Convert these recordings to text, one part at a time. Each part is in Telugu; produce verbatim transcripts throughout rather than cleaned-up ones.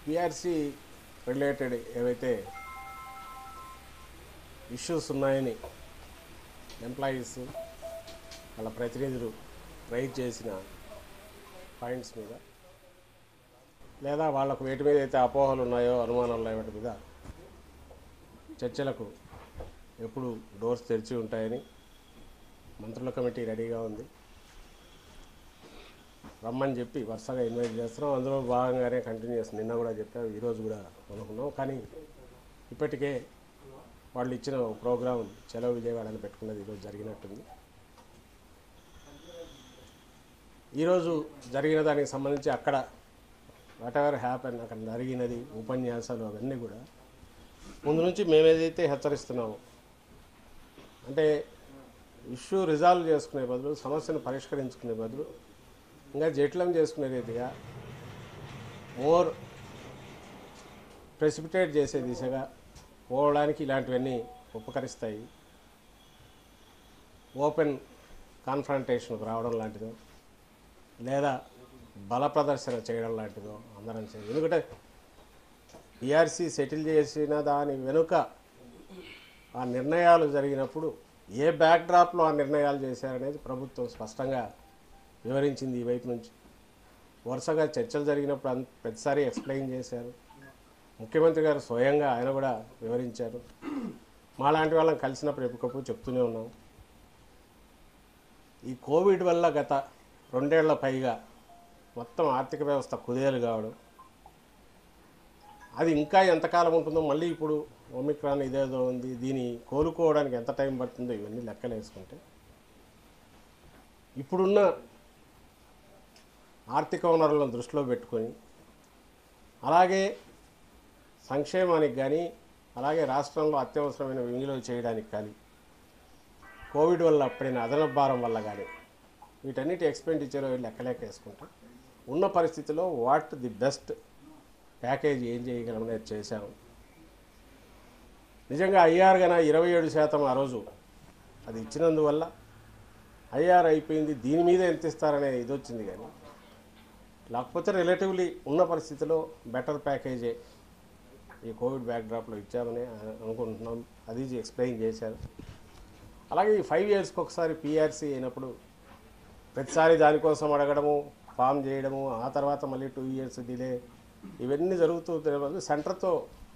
పిఆర్సి రిలేటెడ్ ఏవైతే ఇష్యూస్ ఉన్నాయని ఎంప్లాయీస్ వాళ్ళ ప్రతినిధులు రైజ్ చేసిన పాయింట్స్ మీద లేదా వాళ్ళకు వేటి మీద అయితే అపోహలు ఉన్నాయో అనుమానాలు ఉన్నాయో వాటి మీద చర్చలకు ఎప్పుడు డోర్స్ తెరిచి ఉంటాయని మంత్రుల కమిటీ రెడీగా ఉంది. రమ్మని చెప్పి వరుసగా ఇన్వైట్ చేస్తున్నాం. అందులో భాగంగానే కంటిన్యూ చేస్తున్నాం. నిన్న కూడా చెప్పాం, ఈరోజు కూడా అనుకున్నాం. కానీ ఇప్పటికే వాళ్ళు ఇచ్చిన ప్రోగ్రాం చలో విజయవాడని పెట్టుకున్నది ఈరోజు జరిగినట్టుంది. ఈరోజు జరిగిన దానికి సంబంధించి అక్కడ వాట్ ఎవర్ హ్యాపెన్ అక్కడ జరిగినది ఉపన్యాసాలు అవన్నీ కూడా ముందు నుంచి మేమేదైతే హెచ్చరిస్తున్నామో, అంటే ఇష్యూ రిజాల్వ్ చేసుకునే బదులు, సమస్యను పరిష్కరించుకునే బదులు ఇంకా జటిలం చేసుకునే రీతిగా మోర్ ప్రెసిపిటేట్ చేసే దిశగా పోవడానికి ఇలాంటివన్నీ ఉపకరిస్తాయి. ఓపెన్ కాన్ఫ్రంటేషన్కు రావడం లాంటిదో లేదా బల ప్రదర్శన చేయడం లాంటిదో అందరం చేయాలి. ఎందుకంటే పిఆర్సి సెటిల్ చేసిన దాని వెనుక ఆ నిర్ణయాలు జరిగినప్పుడు ఏ బ్యాక్డ్రాప్లో ఆ నిర్ణయాలు చేశారనేది ప్రభుత్వం స్పష్టంగా వివరించింది. ఈ వైపు నుంచి వరుసగా చర్చలు జరిగినప్పుడు అంత ప్రతిసారి ఎక్స్ప్లెయిన్ చేశారు. ముఖ్యమంత్రి గారు స్వయంగా ఆయన కూడా వివరించారు. మాలాంటి వాళ్ళని కలిసినప్పుడు ఎప్పటికప్పుడు చెప్తూనే ఉన్నాం. ఈ కోవిడ్ వల్ల గత రెండేళ్ల పైగా మొత్తం ఆర్థిక వ్యవస్థ కుదేలు కావడం, అది ఇంకా ఎంతకాలం ఉంటుందో, మళ్ళీ ఇప్పుడు ఒమిక్రాన్ ఇదేదో ఉంది, దీన్ని కోలుకోవడానికి ఎంత టైం పడుతుందో ఇవన్నీ లెక్కలు వేసుకుంటే ఇప్పుడున్న ఆర్థిక వనరులను దృష్టిలో పెట్టుకొని అలాగే సంక్షేమానికి కానీ అలాగే రాష్ట్రంలో అత్యవసరమైన వినియోగం చేయడానికి కానీ కోవిడ్ వల్ల పడిన అదనపు భారం వల్ల కానీ వీటన్నిటి ఎక్స్పెండిచర్ లెక్కలేక వేసుకుంటే ఉన్న పరిస్థితిలో వాట్ ది బెస్ట్ ప్యాకేజ్ ఏం చేయగలం అనేది చేశాము. నిజంగా ఐఆర్ గన ఇరవై ఏడు శాతం ఆ రోజు అది ఇచ్చినందువల్ల ఐఆర్ అయిపోయింది, దీని మీద ఎంత ఇస్తారనే ఇది వచ్చింది. కానీ లేకపోతే రిలేటివ్లీ ఉన్న పరిస్థితిలో బెటర్ ప్యాకేజే ఈ కోవిడ్ బ్యాక్డ్రాప్లో ఇచ్చామని అనుకుంటున్నాం. అది ఎక్స్ప్లెయిన్ చేశారు. అలాగే ఈ ఫైవ్ ఇయర్స్కి ఒకసారి పిఆర్సీ అయినప్పుడు ప్రతిసారి దానికోసం అడగడము, ఫామ్ చేయడము, ఆ తర్వాత మళ్ళీ టూ ఇయర్స్ డిలే, ఇవన్నీ జరుగుతూ తెలియదు. సెంటర్తో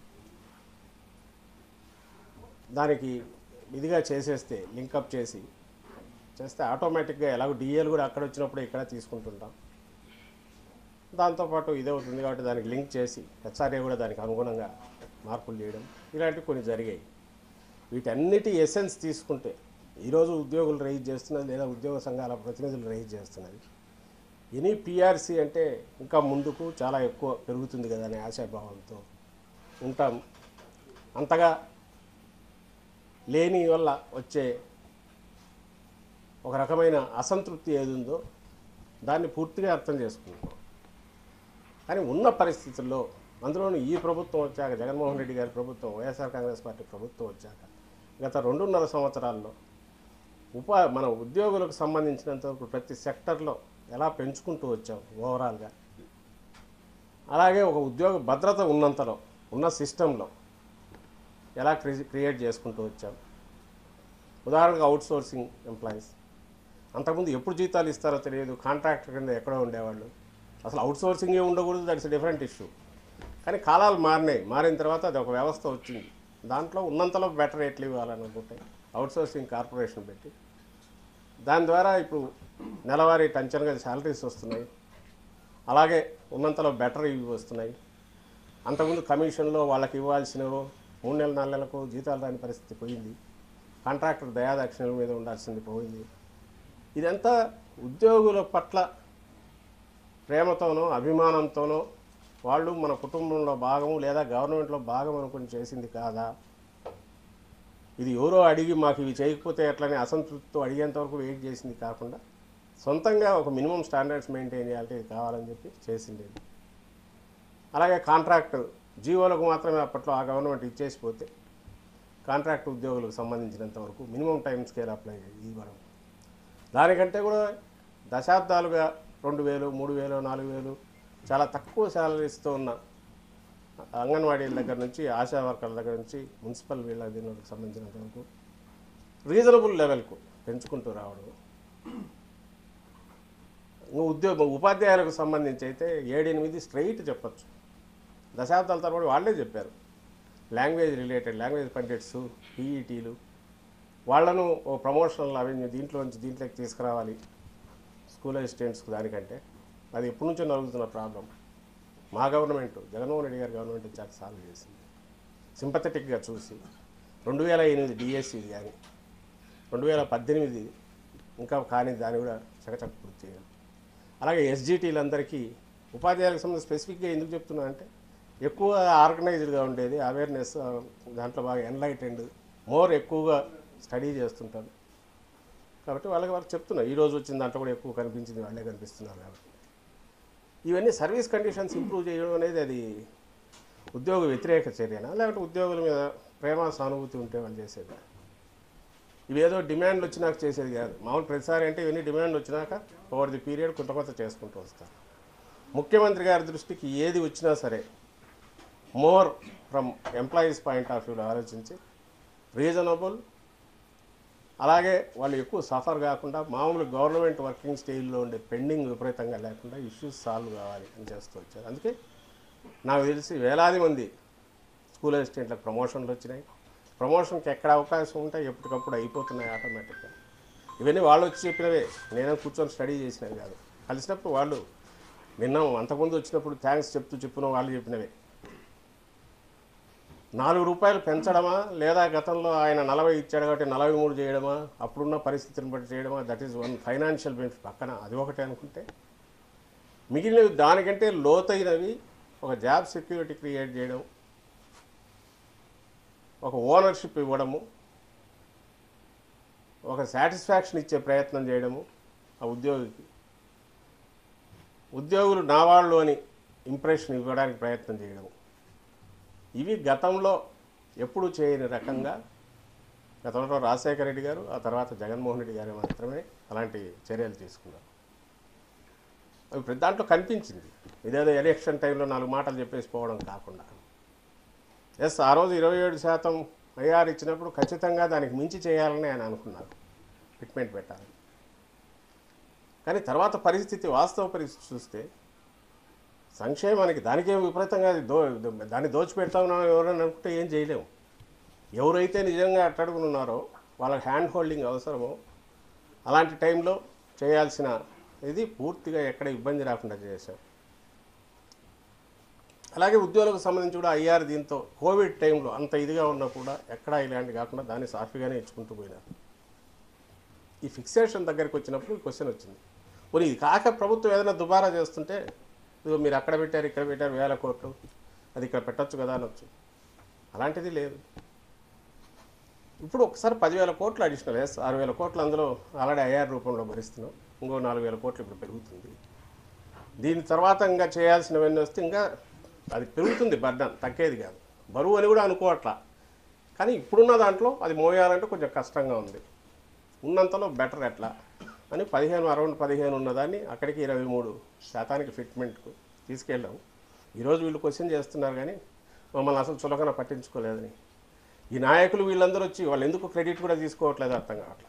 దానికి ఇదిగా చేసేస్తే, లింకప్ చేసి చేస్తే ఆటోమేటిక్గా ఎలాగో డిఏలు కూడా అక్కడ వచ్చినప్పుడు ఇక్కడ తీసుకుంటుంటాం. దాంతోపాటు ఇదే అవుతుంది కాబట్టి దానికి లింక్ చేసి హెచ్ఆర్ఏ కూడా దానికి అనుగుణంగా మార్పులు చేయడం, ఇలాంటివి కొన్ని జరిగాయి. వీటన్నిటి ఎసెన్స్ తీసుకుంటే ఈరోజు ఉద్యోగులు రైజ్ చేస్తున్నది లేదా ఉద్యోగ సంఘాల ప్రతినిధులు రైజ్ చేస్తున్నది ఎనీ పిఆర్సీ అంటే ఇంకా ముందుకు చాలా ఎక్కువ పెరుగుతుంది కదా అనే ఆశాభావంతో ఉంటాం. అంతగా లేని వల్ల వచ్చే ఒక రకమైన అసంతృప్తి ఏది ఉందో దాన్ని పూర్తిగా అర్థం చేసుకుంటాం. కానీ ఉన్న పరిస్థితుల్లో, అందులోనూ ఈ ప్రభుత్వం వచ్చాక, జగన్మోహన్ రెడ్డి గారి ప్రభుత్వం, వైఎస్ఆర్ కాంగ్రెస్ పార్టీ ప్రభుత్వం వచ్చాక గత రెండున్నర సంవత్సరాల్లో ఉపా మన ఉద్యోగులకు సంబంధించినంతవరకు ప్రతి సెక్టర్లో ఎలా పెంచుకుంటూ వచ్చాం ఓవరాల్గా, అలాగే ఒక ఉద్యోగ భద్రత ఉన్నంతలో ఉన్న సిస్టంలో ఎలా క్రి క్రియేట్ చేసుకుంటూ వచ్చాం. ఉదాహరణకు అవుట్సోర్సింగ్ ఎంప్లాయీస్ అంతకుముందు ఎప్పుడు జీతాలు ఇస్తారో తెలియదు, కాంట్రాక్టర్ కింద ఎక్కడో ఉండేవాళ్ళు, అసలు అవుట్సోర్సింగే ఉండకూడదు, దట్స్ డిఫరెంట్ ఇష్యూ. కానీ కాలాలు మారినాయి. మారిన తర్వాత అది ఒక వ్యవస్థ వచ్చింది. దాంట్లో ఉన్నంతలో బెటర్ రేట్లు ఇవ్వాలని అనుకుంటే అవుట్సోర్సింగ్ కార్పొరేషన్ పెట్టి దాని ద్వారా ఇప్పుడు నెలవారీ టంచన్గా శాలరీస్ వస్తున్నాయి. అలాగే ఉన్నంతలో బెటర్ ఇవి వస్తున్నాయి. అంతకుముందు కమిషన్లో వాళ్ళకి ఇవ్వాల్సినవో మూడు నెలల నాలుగు నెలలకు జీతాలు రాని పరిస్థితి పోయింది. కాంట్రాక్టర్ దయాదాక్షిణ్యాల మీద ఉండాల్సింది పోయింది. ఇదంతా ఉద్యోగుల పట్ల ప్రేమతోనో అభిమానంతోనో వాళ్ళు మన కుటుంబంలో భాగము లేదా గవర్నమెంట్లో భాగం అనుకుని చేసింది కాదా, ఇది ఎవరో అడిగి మాకు ఇవి చేయకపోతే ఎట్లని అసంతృప్తితో అడిగేంతవరకు వెయిట్ చేసింది కాకుండా సొంతంగా ఒక మినిమం స్టాండర్డ్స్ మెయింటైన్ చేయాలంటే ఇది కావాలని చెప్పి చేసింది. అలాగే కాంట్రాక్ట్ జీవోలకు మాత్రమే అప్పట్లో ఆ గవర్నమెంట్ ఇచ్చేసిపోతే కాంట్రాక్ట్ ఉద్యోగులకు సంబంధించినంత వరకు మినిమం టైం స్కేల్ అప్లై ఇవ్వడం, దానికంటే కూడా దశాబ్దాలుగా రెండు వేలు మూడు వేలు నాలుగు వేలు చాలా తక్కువ శాలరీస్తో ఉన్న అంగన్వాడీల దగ్గర నుంచి ఆశా వర్కర్ల దగ్గర నుంచి మున్సిపల్ వీళ్ళ దీనికి సంబంధించినంత వరకు రీజనబుల్ లెవెల్కు పెంచుకుంటూ రావడం. ఉద్యోగ ఉపాధ్యాయులకు సంబంధించి అయితే ఏడెనిమిది స్ట్రైట్ చెప్పచ్చు. దశాబ్దాల తరబడి వాళ్ళే చెప్పారు. లాంగ్వేజ్ రిలేటెడ్ లాంగ్వేజ్ పండిట్స్, పీఈటీలు వాళ్ళను ఓ ప్రమోషనల్ అవెన్యూ దీంట్లోంచి దీంట్లోకి తీసుకురావాలి స్కూల్ అసిస్టెంట్స్కి. దానికంటే అది ఎప్పటి నుంచో నలుగుతున్న ప్రాబ్లం. మా గవర్నమెంట్, జగన్మోహన్ రెడ్డి గారి గవర్నమెంట్ వచ్చాక సాల్వ్ చేసింది. సింపథెటిక్గా చూసి రెండు వేల ఎనిమిది డిఎస్సీది కానీ రెండు వేల పద్దెనిమిది ఇంకా కానీ దాన్ని కూడా చకచక పూర్తి చేయాలి. అలాగే ఎస్జిటీలందరికీ ఉపాధ్యాయులకు సంబంధించి స్పెసిఫిక్గా ఎందుకు చెప్తున్నా అంటే ఎక్కువ ఆర్గనైజ్డ్గా ఉండేది, అవేర్నెస్ దాంట్లో బాగా ఎన్లైటెండ్, మోర్ ఎక్కువగా స్టడీ చేస్తుంటారు కాబట్టి వాళ్ళకి వాళ్ళకి చెప్తున్నా. ఈరోజు వచ్చిన దాంట్లో కూడా ఎక్కువ కనిపించింది వాళ్ళే కనిపిస్తున్నారు కాబట్టి ఇవన్నీ సర్వీస్ కండిషన్స్ ఇంప్రూవ్ చేయడం అనేది అది ఉద్యోగ వ్యతిరేక చర్యనా లేకపోతే ఉద్యోగుల మీద ప్రేమ సానుభూతి ఉంటే వాళ్ళు చేసేది? ఇవేదో డిమాండ్లు వచ్చినాక చేసేది కాదు. మామూలు ప్రతిసారి అంటే ఇవన్నీ డిమాండ్లు వచ్చినాక ఓవర్ ది పీరియడ్ కొంత కొంత చేసుకుంటూ వస్తారు. ముఖ్యమంత్రి గారి దృష్టికి ఏది వచ్చినా సరే more from employees point of వ్యూలో ఆలోచించి రీజనబుల్, అలాగే వాళ్ళు ఎక్కువ సఫర్ కాకుండా మామూలు గవర్నమెంట్ వర్కింగ్ స్టేజ్లో ఉండే పెండింగ్ విపరీతంగా లేకుండా ఇష్యూస్ సాల్వ్ కావాలి అని చేస్తూ వచ్చారు. అందుకే నాకు తెలిసి వేలాది మంది స్కూల్ అసిస్టెంట్లకు ప్రమోషన్లు వచ్చినాయి. ప్రమోషన్కి ఎక్కడ అవకాశం ఉంటాయి ఎప్పటికప్పుడు అయిపోతున్నాయి ఆటోమేటిక్గా. ఇవన్నీ వాళ్ళు వచ్చి చెప్పినవే, నేనే కూర్చొని స్టడీ చేసినవి కాదు. కలిసినప్పుడు వాళ్ళు విన్నాం, అంతకుముందు వచ్చినప్పుడు థ్యాంక్స్ చెప్తూ చెప్పిన వాళ్ళు చెప్పినవే. నాలుగు రూపాయలు పెంచడమా లేదా గతంలో ఆయన నలభై ఇచ్చాడు కాబట్టి నలభై మూడు చేయడమా, అప్పుడున్న పరిస్థితిని బట్టి చేయడమా, that is one financial benefit పక్కన, అది ఒకటే అనుకుంటే మిగిలినవి దానికంటే లోతైనవి ఒక జాబ్ సెక్యూరిటీ క్రియేట్ చేయడం, ఒక ఓనర్షిప్ ఇవ్వడము, ఒక సాటిస్ఫాక్షన్ ఇచ్చే ప్రయత్నం చేయడము ఆ ఉద్యోగికి, ఉద్యోగులు నా వాళ్ళు అని ఇంప్రెషన్ ఇవ్వడానికి ప్రయత్నం చేయడము, ఇవి గతంలో ఎప్పుడు చేయని రకంగా గతంలో రాజశేఖర రెడ్డి గారు ఆ తర్వాత జగన్మోహన్ రెడ్డి గారు మాత్రమే అలాంటి చర్యలు తీసుకున్నారు. అవి ప్రతి దాంట్లో కనిపించింది. ఇదేదో ఎలక్షన్ టైంలో నాలుగు మాటలు చెప్పేసి పోవడం కాకుండా, ఎస్ ఆ రోజు ఇరవై ఏడు శాతం ఐఆర్ ఇచ్చినప్పుడు ఖచ్చితంగా దానికి మించి చేయాలని ఆయన అనుకున్నారు, ఫిట్మెంట్ పెట్టాలి. కానీ తర్వాత పరిస్థితి, వాస్తవ పరిస్థితి చూస్తే సంక్షేమానికి దానికేం విపరీతంగా దో దాన్ని దోచిపెడతా ఉన్నామో ఎవరైనా అనుకుంటే ఏం చేయలేము. ఎవరైతే నిజంగా అట్టడుగునున్నారో వాళ్ళకి హ్యాండ్ హోల్డింగ్ అవసరమో అలాంటి టైంలో చేయాల్సిన ఇది పూర్తిగా ఎక్కడ ఇబ్బంది రాకుండా చేశాం. అలాగే ఉద్యోగులకు సంబంధించి కూడా ఐఆర్ దీంతో కోవిడ్ టైంలో అంత ఇదిగా ఉన్నా కూడా ఎక్కడా ఇలాంటి కాకుండా దాన్ని సాఫీగానే ఇచ్చుకుంటూ పోయినారు. ఈ ఫిక్సేషన్ దగ్గరికి వచ్చినప్పుడు క్వశ్చన్ వచ్చింది, మరి ఇది కాక ప్రభుత్వం ఏదైనా దుబారా చేస్తుంటే ఇదిగో మీరు అక్కడ పెట్టారు ఇక్కడ పెట్టారు వేల కోట్లు, అది ఇక్కడ పెట్టచ్చు కదా అనొచ్చు. అలాంటిది లేదు. ఇప్పుడు ఒకసారి పదివేల కోట్లు అడిషనల్ ఎస్ ఆరు వేల కోట్లు అందులో ఆల్రెడీ ఐఆర్ రూపంలో భరిస్తున్నాం, ఇంకో నాలుగు వేల కోట్లు ఇప్పుడు పెరుగుతుంది. దీని తర్వాత ఇంకా చేయాల్సినవన్నీ వస్తే ఇంకా అది పెరుగుతుంది, బర్డన్ తగ్గేది కాదు, బరువు అని కూడా అనుకోవట్లా. కానీ ఇప్పుడున్న దాంట్లో అది మోయాలంటే కొంచెం కష్టంగా ఉంది. ఉన్నంతలో బెటర్ ఎట్లా అని పదిహేను అరౌండ్ పదిహేను ఉన్నదాన్ని అక్కడికి ఇరవై మూడు శాతానికి ఫిట్మెంట్కు తీసుకెళ్ళాము. ఈరోజు వీళ్ళు క్వశ్చన్ చేస్తున్నారు కానీ మమ్మల్ని అసలు చులకన పట్టించుకోలేదని. ఈ నాయకులు వీళ్ళందరూ వచ్చి వాళ్ళు ఎందుకు క్రెడిట్ కూడా తీసుకోవట్లేదు అర్థం కావట్లేదు.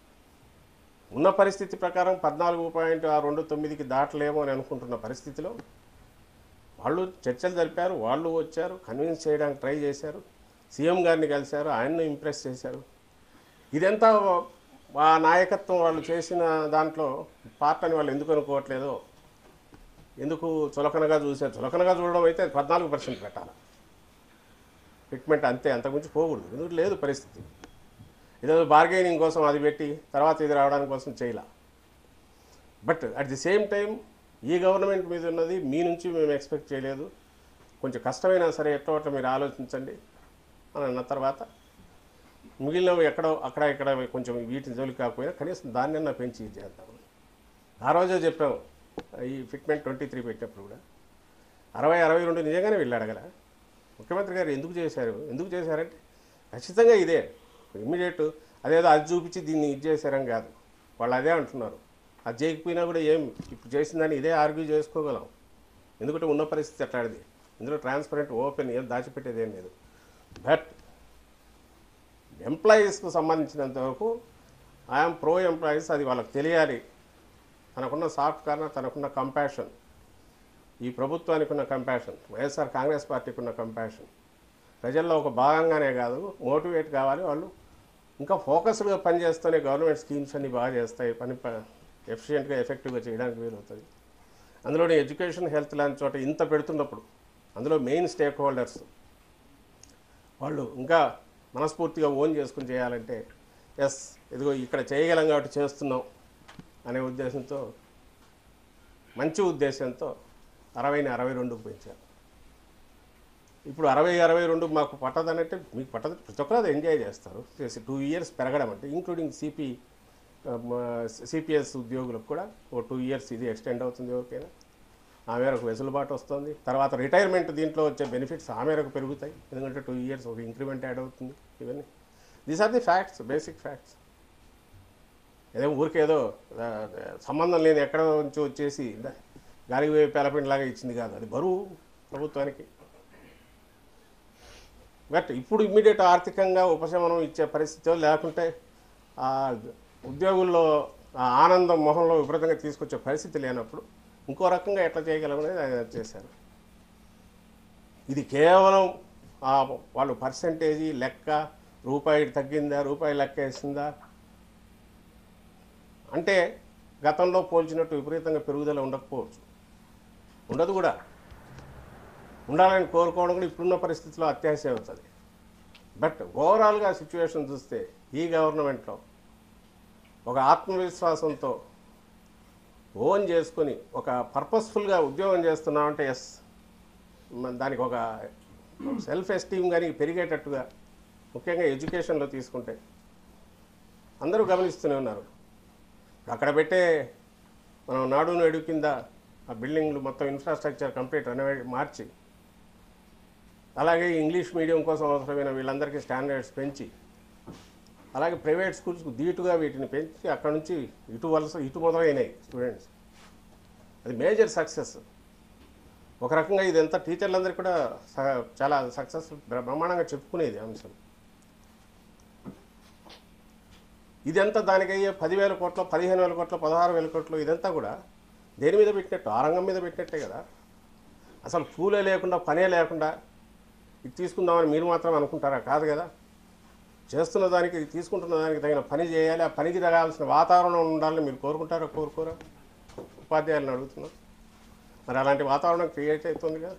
ఉన్న పరిస్థితి ప్రకారం పద్నాలుగు పాయింట్ ఆ రెండు తొమ్మిదికి దాటలేమో అని అనుకుంటున్న పరిస్థితిలో వాళ్ళు చర్చలు జరిపారు, వాళ్ళు వచ్చారు, కన్విన్స్ చేయడానికి ట్రై చేశారు, సీఎం గారిని కలిశారు, ఆయన్ను ఇంప్రెస్ చేశారు. ఇదంతా ఆ నాయకత్వం వాళ్ళు చేసిన దాంట్లో పార్ట్ అని వాళ్ళు ఎందుకు అనుకోవట్లేదో, ఎందుకు చులకనగా చూశారు. చులకనగా చూడడం అయితే పద్నాలుగు పర్సెంట్ పెట్టాలి ఫిట్మెంట్, అంతే, అంతకుమించి పోకూడదు. ఎందుకు లేదు పరిస్థితి. ఇదేదో బార్గెనింగ్ కోసం అది పెట్టి తర్వాత ఇది రావడానికి కోసం చేయలే. But at the same time ఈ గవర్నమెంట్ మీద ఉన్నది మీ నుంచి మేము ఎక్స్పెక్ట్ చేయలేదు, కొంచెం కష్టమైనా సరే ఎట్లా అట్లా మీరు ఆలోచించండి అని అన్న తర్వాత మిగిలినవి ఎక్కడో అక్కడ ఇక్కడ కొంచెం వీటిని జోలికి కాకపోయినా కనీసం దాన్నన్నా పెంచి ఇది చేద్దాం. ఆ రోజే చెప్పాము ఈ ఫిట్మెంట్ ట్వంటీ త్రీ పెట్టినప్పుడు కూడా అరవై అరవై రెండు నిజంగానే వీళ్ళు అడగల ముఖ్యమంత్రి గారు ఎందుకు చేశారు, ఎందుకు చేశారంటే ఖచ్చితంగా ఇదే ఇమ్మీడియట్ అదేదో అది చూపించి దీన్ని ఇది చేశారని కాదు, వాళ్ళు అదే అంటున్నారు. అది చేయకపోయినా కూడా ఏం ఇప్పుడు చేసిందని ఇదే ఆర్గ్యూ చేసుకోగలం, ఎందుకంటే ఉన్న పరిస్థితి అట్లాంటిది. ఇందులో ట్రాన్స్పరెంట్ ఓపెన్ ఏం దాచిపెట్టేది ఏం లేదు. బట్ ఎంప్లాయీస్కు సంబంధించినంత వరకు ఐఎమ్ ప్రో ఎంప్లాయీస్, అది వాళ్ళకి తెలియాలి. తనకున్న సాఫ్ట్ కార్నర్, తనకున్న కంపాషన్, ఈ ప్రభుత్వానికి ఉన్న కంపాషన్, వైఎస్ఆర్ కాంగ్రెస్ పార్టీకి ఉన్న కంపాషన్ ప్రజల్లో ఒక భాగంగానే కాదు, మోటివేట్ కావాలి. వాళ్ళు ఇంకా ఫోకస్డ్గా పనిచేస్తూనే గవర్నమెంట్ స్కీమ్స్ అన్ని బాగా చేస్తాయి, పని ఎఫిషియెంట్గా ఎఫెక్టివ్గా చేయడానికి వీలవుతుంది. అందులోని ఎడ్యుకేషన్, హెల్త్ లాంటి చోట ఇంత పెడుతున్నప్పుడు అందులో మెయిన్ స్టేక్ హోల్డర్స్ వాళ్ళు ఇంకా మనస్ఫూర్తిగా ఓన్ చేసుకుని చేయాలంటే ఎస్ ఇదిగో ఇక్కడ చేయగలం కాబట్టి చేస్తున్నాం అనే ఉద్దేశంతో, మంచి ఉద్దేశంతో అరవైని అరవై రెండుకు పెంచారు. ఇప్పుడు అరవై అరవై రెండు మాకు పట్టదనంటే మీకు పట్టదు, ప్రతి ఒక్కరు అది ఎంజాయ్ చేస్తారు. టూ ఇయర్స్ పెరగడం అంటే ఇంక్లూడింగ్ సిపి సిపిఎస్ ఉద్యోగులకు కూడా ఓ టూ ఇయర్స్ ఇది ఎక్స్టెండ్ అవుతుంది. ఓకేనా, ఆ మేరకు వెసులుబాటు వస్తుంది. తర్వాత రిటైర్మెంట్ దీంట్లో వచ్చే బెనిఫిట్స్ ఆ మేరకు పెరుగుతాయి, ఎందుకంటే టూ ఇయర్స్ ఒక ఇంక్రిమెంట్ యాడ్ అవుతుంది. ఇవన్నీ these are the facts, basic facts. ఏదో ఊరికేదో సంబంధం లేని ఎక్కడ నుంచి వచ్చేసి గాలికి పోయి పేలపిండిలాగా ఇచ్చింది కాదు, అది బరువు ప్రభుత్వానికి. బట్ ఇప్పుడు ఇమ్మీడియట్ ఆర్థికంగా ఉపశమనం ఇచ్చే పరిస్థితి లేకుంటే ఆ ఉద్యోగుల్లో ఆ ఆనందం మొహంలో విపరీతంగా తీసుకొచ్చే పరిస్థితి లేనప్పుడు ఇంకో రకంగా ఎట్లా చేయగలమనేది ఆయన చేశారు. ఇది కేవలం వాళ్ళు పర్సంటేజీ లెక్క, రూపాయి తగ్గిందా, రూపాయి లెక్క వేసిందా అంటే గతంలో పోల్చినట్టు విపరీతంగా పెరుగుదల ఉండకపోవచ్చు, ఉండదు కూడా. ఉండాలని కోరుకోవడం కూడా ఇప్పుడున్న పరిస్థితిలో అత్యాశ అవుతుంది. బట్ ఓవరాల్గా సిచ్యువేషన్ చూస్తే ఈ గవర్నమెంట్లో ఒక ఆత్మవిశ్వాసంతో ఓన్ చేసుకొని ఒక పర్పస్ఫుల్గా ఉద్యోగం చేస్తున్నామంటే ఎస్ దానికి ఒక సెల్ఫ్ ఎస్టీమ్ కానీ పెరిగేటట్టుగా, ముఖ్యంగా ఎడ్యుకేషన్లో తీసుకుంటే అందరూ గమనిస్తూనే ఉన్నారు. అక్కడ పెట్టే మనం నాడు నేడు కింద ఆ బిల్డింగ్లు మొత్తం ఇన్ఫ్రాస్ట్రక్చర్ కంప్లీట్ రెనోవేట్ మార్చి, అలాగే ఇంగ్లీష్ మీడియం కోసం అవసరమైన వీళ్ళందరికీ స్టాండర్డ్స్ పెంచి, అలాగే ప్రైవేట్ స్కూల్స్కు ధీటుగా వీటిని పెంచి అక్కడ నుంచి ఇటు వలస ఇటు మొదలైనాయి స్టూడెంట్స్. అది మేజర్ సక్సెస్. ఒక రకంగా ఇదంతా టీచర్లందరికీ కూడా చాలా సక్సెస్, బ్రహ్మాండంగా చెప్పుకునేది అంశం. ఇదంతా దానికి అయ్యే పదివేల కోట్లు, పదిహేను వేల కోట్లు, పదహారు వేల కోట్లు ఇదంతా కూడా దేని మీద పెట్టినట్టు, ఆ రంగం మీద పెట్టినట్టే కదా. అసలు పూలే లేకుండా, పనే లేకుండా ఇది తీసుకుందామని మీరు మాత్రం అనుకుంటారా? కాదు కదా. చేస్తున్న దానికి, ఇది తీసుకుంటున్న దానికి తగిన పని చేయాలి, ఆ పనికి తగాల్సిన వాతావరణం ఉండాలని మీరు కోరుకుంటారా? కోరుకోరా? ఉపాధ్యాయులను అడుగుతున్నారు. మరి అలాంటి వాతావరణం క్రియేట్ అవుతుంది కదా.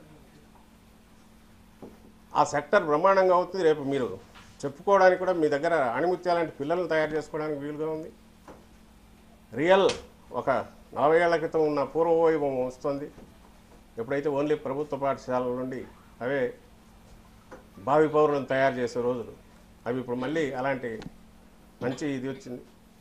ఆ సెక్టర్ బ్రహ్మాండంగా అవుతుంది. రేపు మీరు చెప్పుకోవడానికి కూడా మీ దగ్గర అణిముత్యాలంటి పిల్లలను తయారు చేసుకోవడానికి వీలుగా ఉంది. రియల్ ఒక నలభై ఏళ్ల క్రితం ఉన్న పూర్వవైభవం వస్తుంది. ఎప్పుడైతే ఓన్లీ ప్రభుత్వ పాఠశాలల నుండి అవే భావి పౌరులను తయారు చేసే రోజులు అవి ఇప్పుడు మళ్ళీ అలాంటి మంచి ఇది వచ్చింది.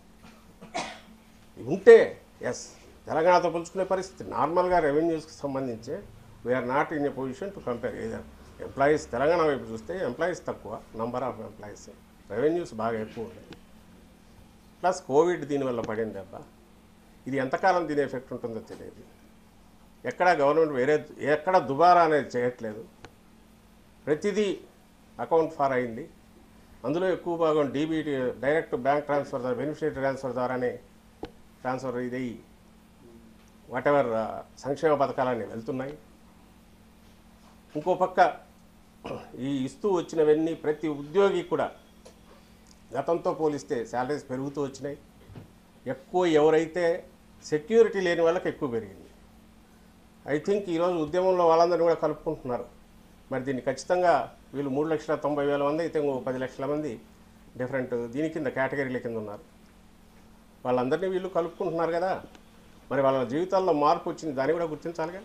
ఉంటే ఎస్ తెలంగాణతో పోల్చుకునే పరిస్థితి నార్మల్గా రెవెన్యూస్కి సంబంధించి we are not in a position to compare. ఏదైనా ఎంప్లాయీస్ తెలంగాణ వైపు చూస్తే ఎంప్లాయీస్ తక్కువ, నంబర్ ఆఫ్ ఎంప్లాయీస్, రెవెన్యూస్ బాగా ఎక్కువ ఉన్నాయి. ప్లస్ కోవిడ్ దీనివల్ల పడింది దెబ్బ. ఇది ఎంతకాలం దీని ఎఫెక్ట్ ఉంటుందో తెలియదు. ఎక్కడ గవర్నమెంట్ వేరే ఎక్కడ దుబారా అనేది చేయట్లేదు. ప్రతిదీ అకౌంట్ ఫార్ అయింది. అందులో ఎక్కువ భాగం డీబీటీ డైరెక్ట్ బ్యాంక్ ట్రాన్స్ఫర్ ద్వారా, బెనిఫిషియరీ ట్రాన్స్ఫర్ ద్వారానే ట్రాన్స్ఫర్ ఇది వాట్ ఎవర్ సంక్షేమ పథకాలన్నీ వెళ్తున్నాయి. ఇంకో పక్క ఈ ఇస్తూ వచ్చినవన్నీ ప్రతి ఉద్యోగి కూడా గతంతో పోలిస్తే శాలరీస్ పెరుగుతూ వచ్చినాయి. ఎక్కువ ఎవరైతే సెక్యూరిటీ లేని వాళ్ళకి ఎక్కువ పెరిగింది. ఐ థింక్ ఈరోజు ఉద్యమంలో వాళ్ళందరినీ కూడా కలుపుకుంటున్నారు. మరి దీన్ని ఖచ్చితంగా వీళ్ళు మూడు లక్షల తొంభై వేల మంది అయితే ఇంకో పది లక్షల మంది డిఫరెంట్ దీని కింద కేటగిరీల కింద ఉన్నారు. వాళ్ళందరినీ వీళ్ళు కలుపుకుంటున్నారు కదా. మరి వాళ్ళ జీవితాల్లో మార్పు వచ్చింది, దాన్ని కూడా గుర్తించాలిగా.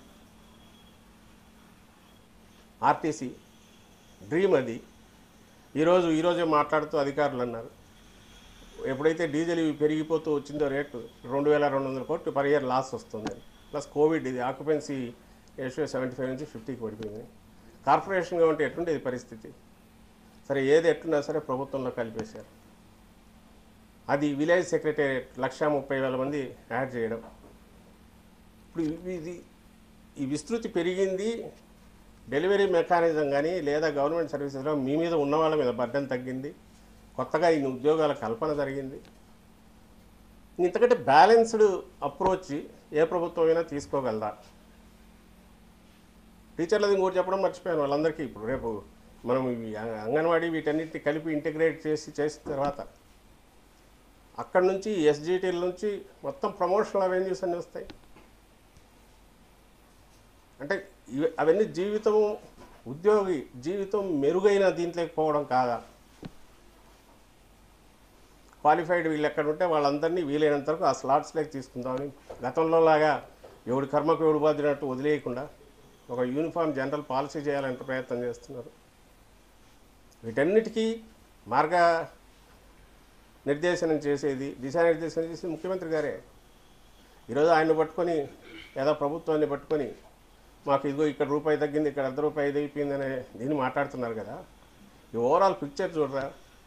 ఆర్టీసీ డ్రీమ్ అది. ఈరోజు ఈరోజే మాట్లాడుతూ అధికారులు అన్నారు, ఎప్పుడైతే డీజిల్ ఇవి పెరిగిపోతూ వచ్చిందో రేటు రెండు వేల రెండు వందల కోట్లు పర్ ఇయర్ లాస్ వస్తుందని. ప్లస్ కోవిడ్ ఇది ఆక్యుపెన్సీ రేషియో సెవెంటీ ఫైవ్ నుంచి ఫిఫ్టీకి పడిపోయింది. కార్పొరేషన్గా ఉంటే ఎట్లుండేది పరిస్థితి? సరే ఏది ఎట్లున్నా సరే ప్రభుత్వంలో కలిపేశారు. అది విలేజ్ సెక్రటేరియట్ లక్షా ముప్పై వేల మంది యాడ్ చేయడం. ఇప్పుడు ఇది ఈ విస్తృతి పెరిగింది. డెలివరీ మెకానిజం కానీ లేదా గవర్నమెంట్ సర్వీసెస్లో మీ మీద ఉన్న వాళ్ళ మీద బర్డెన్ తగ్గింది, కొత్తగా ఇన్ని ఉద్యోగాల కల్పన జరిగింది. ఇంతకంటే బ్యాలెన్స్డ్ అప్రోచ్ ఏ ప్రభుత్వం అయినా తీసుకోగలదా? టీచర్లది ఇంకోటి చెప్పడం మర్చిపోయాను వాళ్ళందరికీ. ఇప్పుడు రేపు మనం ఈ అంగన్వాడీ వీటన్నిటిని కలిపి ఇంటిగ్రేట్ చేసి చేసిన తర్వాత అక్కడ నుంచి ఎస్జిటీల నుంచి మొత్తం ప్రమోషనల్ అవెన్యూస్ అన్నీ వస్తాయి. అంటే ఇవి అవన్నీ జీవితం, ఉద్యోగి జీవితం మెరుగైన దీంట్లోకి పోవడం కాదా? క్వాలిఫైడ్ వీళ్ళు ఎక్కడ ఉంటే వాళ్ళందరినీ వీలైనంత వరకు ఆ స్లాట్స్లోకి తీసుకుందామని గతంలో లాగా ఎవడి కర్మకు ఎవడు బాధ్యున్నట్టు వదిలేయకుండా ఒక యూనిఫామ్ జనరల్ పాలసీ చేయాలంటే ప్రయత్నం చేస్తున్నారు. వీటన్నిటికీ మార్గ నిర్దేశనం చేసేది, దిశానిర్దేశనం చేసేది ముఖ్యమంత్రి గారే. ఈరోజు ఆయన పట్టుకొని లేదా ప్రభుత్వాన్ని పట్టుకొని మాకు ఇదిగో ఇక్కడ రూపాయి తగ్గింది, ఇక్కడ అర్ధ రూపాయి ఇది అయిపోయిందనే దీన్ని మాట్లాడుతున్నారు కదా. ఈ ఓవరాల్ పిక్చర్ చూడరా.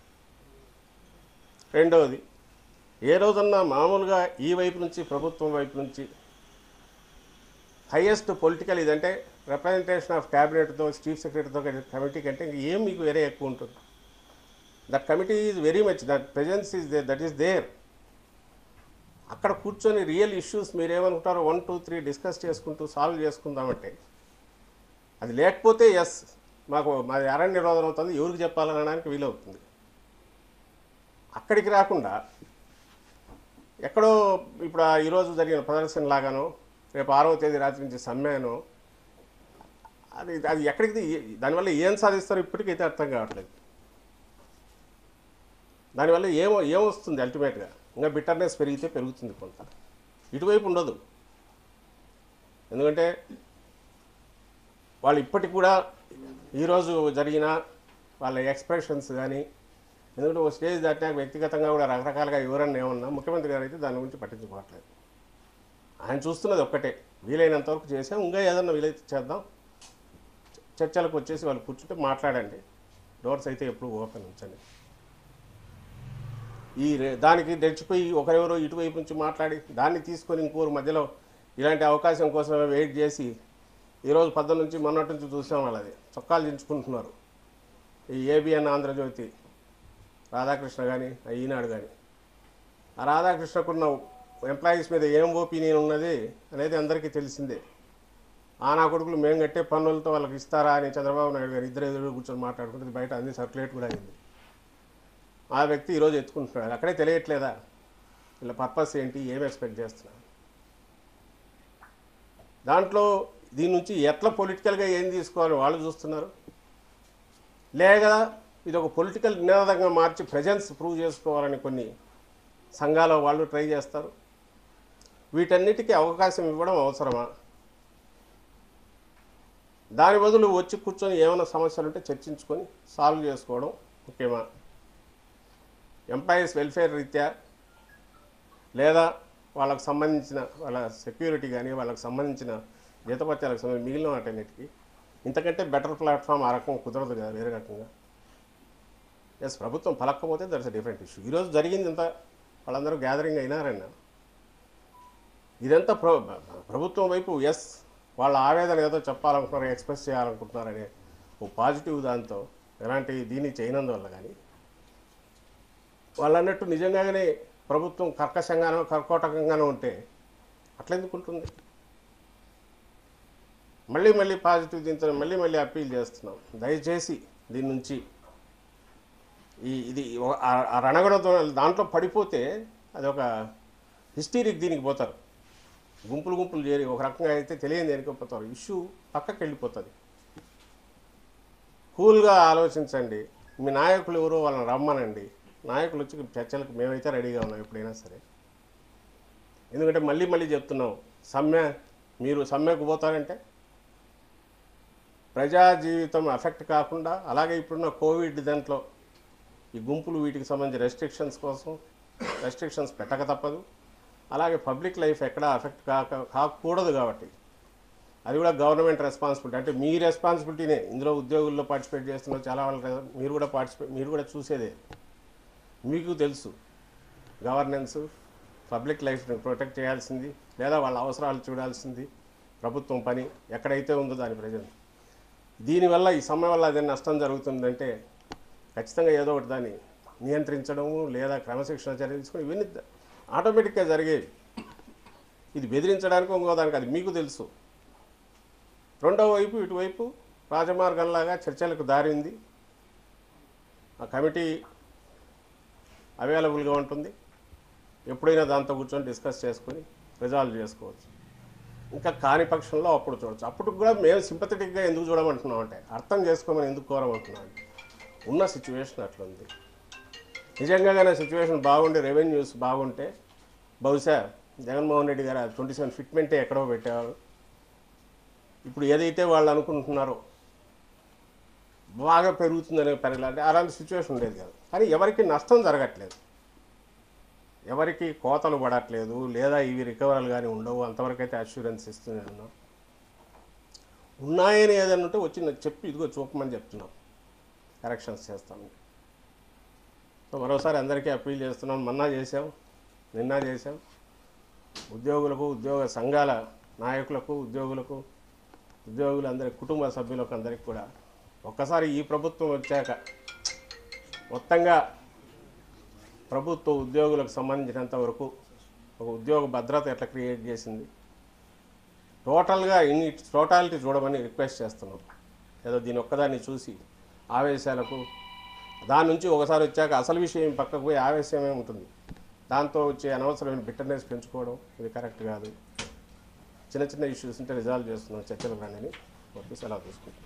రెండవది, ఏ రోజన్నా మామూలుగా ఈ వైపు నుంచి ప్రభుత్వం వైపు నుంచి హైయెస్ట్ పొలిటికల్ ఇదంటే రిప్రజెంటేషన్ ఆఫ్ క్యాబినెట్తో చీఫ్ సెక్రటరీతో కమిటీ కంటే ఏం మీకు వేరే ఎక్కువ ఉంటుంది. That committee is very much, that presence is they, that is there. అక్కడ కూర్చొని రియల్ ఇష్యూస్ మీరేమనుకుంటారో వన్ టూ త్రీ డిస్కస్ చేసుకుంటూ సాల్వ్ చేసుకుందామంటే అది లేకపోతే ఎస్ మాకు మాది అరణ్య నిరోధన అవుతుంది, ఎవరికి చెప్పాలనడానికి వీలవుతుంది. అక్కడికి రాకుండా ఎక్కడో ఇప్పుడు ఈరోజు జరిగిన ప్రదర్శన లాగానో రేపు ఆరవ తేదీ రాత్రి నుంచి సమ్మెనో అది అది ఎక్కడికి దానివల్ల ఏం సాధిస్తారో ఇప్పటికైతే అర్థం కావట్లేదు. దానివల్ల ఏమో ఏమొస్తుంది అల్టిమేట్గా? ఇంకా బిటర్నెస్ పెరిగితే పెరుగుతుంది కొంత, ఇటువైపు ఉండదు. ఎందుకంటే వాళ్ళు ఇప్పటికి కూడా ఈరోజు జరిగిన వాళ్ళ ఎక్స్ప్రెషన్స్ కానీ, ఎందుకంటే ఒక స్టేజ్ దాటినాక వ్యక్తిగతంగా కూడా రకరకాలుగా ఎవరన్నా ఏమన్నా ముఖ్యమంత్రి గారు అయితే దాని గురించి పట్టించుకోవట్లేదు. ఆయన చూస్తున్నది ఒక్కటే, వీలైనంత వరకు చేసాం, ఇంకా ఏదన్నా వీలైతే చేద్దాం, చర్చలకు వచ్చేసి వాళ్ళు కూర్చుంటే మాట్లాడండి, డోర్స్ అయితే ఎప్పుడు ఓపెన్ ఉంచండి. ఈ దానికి తెచ్చిపోయి ఒకరెవరో ఇటువైపు నుంచి మాట్లాడి దాన్ని తీసుకొని ఇంకోరు మధ్యలో ఇలాంటి అవకాశం కోసమే వెయిట్ చేసి ఈరోజు పద్దెనిమిది నుంచి మొన్నటి నుంచి చూసాం వాళ్ళది చొక్కాలు దించుకుంటున్నారు. ఈ ఏబిఎన్ ఆంధ్రజ్యోతి రాధాకృష్ణ కానీ ఈనాడు కానీ, ఆ రాధాకృష్ణకున్న ఎంప్లాయీస్ మీద ఏం ఒపీనియన్ ఉన్నది అనేది అందరికీ తెలిసిందే. ఆ నా కొడుకులు మేము కట్టే పన్నులతో వాళ్ళకి ఇస్తారా అని చంద్రబాబు నాయుడు గారు ఇద్దరు ఎదురు కూర్చొని మాట్లాడుకుంటుంది, బయట అన్ని సర్క్యులేట్ కూడా అయింది. ఆ వ్యక్తి ఈరోజు ఎత్తుకుంటున్నాడు. అక్కడే తెలియట్లేదా వీళ్ళ పర్పస్ ఏంటి, ఏం ఎక్స్పెక్ట్ చేస్తున్నారు? దాంట్లో దీని నుంచి ఎట్లా పొలిటికల్గా ఏం తీసుకోవాలో వాళ్ళు చూస్తున్నారు, లేక ఇది ఒక పొలిటికల్ నినాదంగా మార్చి ప్రెజెన్స్ ప్రూవ్ చేసుకోవాలని కొన్ని సంఘాల వాళ్ళు ట్రై చేస్తారు. వీటన్నిటికీ అవకాశం ఇవ్వడం అవసరమా? దాని బదులు వచ్చి కూర్చొని ఏమైనా సమస్యలు ఉంటే చర్చించుకొని సాల్వ్ చేసుకోవడం ముఖ్యమా? ఎంప్లాయీస్ వెల్ఫేర్ రీత్యా లేదా వాళ్ళకు సంబంధించిన వాళ్ళ సెక్యూరిటీ కానీ వాళ్ళకు సంబంధించిన జీతపత్యాలకు సంబంధించి మిగిలిన వాటన్నిటికీ ఇంతకంటే బెటర్ ప్లాట్ఫామ్ ఆ రకం కుదరదు కదా వేరే రకంగా. ఎస్, ప్రభుత్వం పలక్కపోతే దట్స్ ఎ డిఫరెంట్ ఇష్యూ. ఈరోజు జరిగింది ఇంత వాళ్ళందరూ గ్యాదరింగ్ అయినారన్న ఇదంతా ప్ర ప్రభుత్వం వైపు ఎస్ వాళ్ళ ఆవేదన ఏదో చెప్పాలనుకుంటున్నారు, ఎక్స్ప్రెస్ చేయాలనుకుంటున్నారనే ఓ పాజిటివ్ దాంతో ఎలాంటి దీన్ని చేయనందువల్ల కానీ వాళ్ళు అన్నట్టు నిజంగానే ప్రభుత్వం కర్కశంగానో కర్కోటకంగానో ఉంటే అట్లెందుకు ఉంటుంది? మళ్ళీ మళ్ళీ పాజిటివ్ దించడం, మళ్ళీ మళ్ళీ అప్పీల్ చేస్తున్నాం, దయచేసి దీని నుంచి ఈ ఇది ఆ రణగొడతో దాంట్లో పడిపోతే అది ఒక హిస్టీరిక్ దీనికి పోతారు. గుంపులు గుంపులు చేరి ఒక రకంగా అయితే తెలియని దేనికపోతారు, ఇష్యూ పక్కకి వెళ్ళిపోతుంది. కూల్గా ఆలోచించండి, మీ నాయకులు ఎవరో వాళ్ళని రమ్మనండి, నాయకులు వచ్చి చర్చలకు మేమైతే రెడీగా ఉన్నాం ఎప్పుడైనా సరే. ఎందుకంటే మళ్ళీ మళ్ళీ చెప్తున్నాం, సమ్మె మీరు సమ్మెకు పోతారంటే ప్రజా జీవితం ఎఫెక్ట్ కాకుండా, అలాగే ఇప్పుడున్న కోవిడ్ దాంట్లో ఈ గుంపులు వీటికి సంబంధించి రెస్ట్రిక్షన్స్ కోసం రెస్ట్రిక్షన్స్ పెట్టక తప్పదు. అలాగే పబ్లిక్ లైఫ్ ఎక్కడా ఎఫెక్ట్ కాక కాకూడదు కాబట్టి అది కూడా గవర్నమెంట్ రెస్పాన్సిబిలిటీ. అంటే మీ రెస్పాన్సిబిలిటీనే. ఇందులో ఉద్యోగుల్లో పార్టిసిపేట్ చేస్తున్న చాలా వాళ్ళు మీరు కూడా పార్టిసిపేట్ మీరు కూడా చూసేదే, మీకు తెలుసు. గవర్నెన్స్ పబ్లిక్ లైఫ్ని ప్రొటెక్ట్ చేయాల్సింది లేదా వాళ్ళ అవసరాలు చూడాల్సింది ప్రభుత్వం పని ఎక్కడైతే ఉందో దాని ప్రజెంట్. దీనివల్ల ఈ సమ్మె వల్ల అదే నష్టం జరుగుతుందంటే ఖచ్చితంగా ఏదో ఒకటి దాన్ని నియంత్రించడము లేదా క్రమశిక్షణ చర్యలు తీసుకొని ఇవన్నీ ఆటోమేటిక్గా జరిగేవి. ఇది బెదిరించడానికి ఇంకో దానికి అది మీకు తెలుసు. రెండవ వైపు ఇటువైపు రాజమార్గంలాగా చర్చలకు దారి ఉంది. ఆ కమిటీ అవైలబుల్గా ఉంటుంది. ఎప్పుడైనా దాంతో కూర్చొని డిస్కస్ చేసుకొని రిజాల్వ్ చేసుకోవచ్చు. ఇంకా కాని పక్షంలో అప్పుడు చూడవచ్చు. అప్పుడు కూడా మేము సింపథెటిక్గా ఎందుకు చూడమంటున్నాం అంటే అర్థం చేసుకోమని ఎందుకు కోరమంటున్నాం అంటే ఉన్న సిచ్యువేషన్ అట్లుంది. నిజంగానే సిచ్యువేషన్ బాగుండి రెవెన్యూస్ బాగుంటే బహుశా జగన్మోహన్ రెడ్డి గారు ట్వంటీ సెవెన్ ఫిట్మెంటే ఎక్కడో పెట్టేవారు. ఇప్పుడు ఏదైతే వాళ్ళు అనుకుంటున్నారో బాగా పెరుగుతుందనే పెరగలంటే అలాంటి సిచ్యువేషన్ ఉండేది కాదు. కానీ ఎవరికి నష్టం జరగట్లేదు, ఎవరికి కోతలు పడట్లేదు, లేదా ఇవి రికవరల్ కానీ ఉండవు. అంతవరకు అయితే అష్యూరెన్స్ ఇస్తూనే ఉన్నాం. ఉన్నాయని ఏదైనా ఉంటే వచ్చి నాకు చెప్పి ఇదిగో చూపమని చెప్తున్నాం, కరెక్షన్స్ చేస్తాము. సో మరోసారి అందరికీ అప్పీల్ చేస్తున్నాం. మొన్న చేసాం, నిన్న చేసాం. ఉద్యోగులకు, ఉద్యోగ సంఘాల నాయకులకు, ఉద్యోగులకు, ఉద్యోగులందరి కుటుంబ సభ్యులకు అందరికీ కూడా ఒక్కసారి ఈ ప్రభుత్వం వచ్చాక మొత్తంగా ప్రభుత్వ ఉద్యోగులకు సంబంధించినంత వరకు ఒక ఉద్యోగ భద్రత ఎట్లా క్రియేట్ చేసింది టోటల్గా ఇన్ని టోటాలిటీ చూడమని రిక్వెస్ట్ చేస్తున్నాం. ఏదో దీని ఒక్కదాన్ని చూసి ఆవేశాలకు దాని నుంచి ఒకసారి వచ్చాక అసలు విషయం పక్కకు పోయి ఆవేశమే ఉంటుంది. దాంతో వచ్చే అనవసరమైన బిట్టర్నెస్ పెంచుకోవడం ఇది కరెక్ట్ కాదు. చిన్న చిన్న ఇష్యూస్ ఉంటే రిజాల్వ్ చేస్తున్నాం, చర్చలు రాని వర్క్ సెలవు తీసుకుంటాం.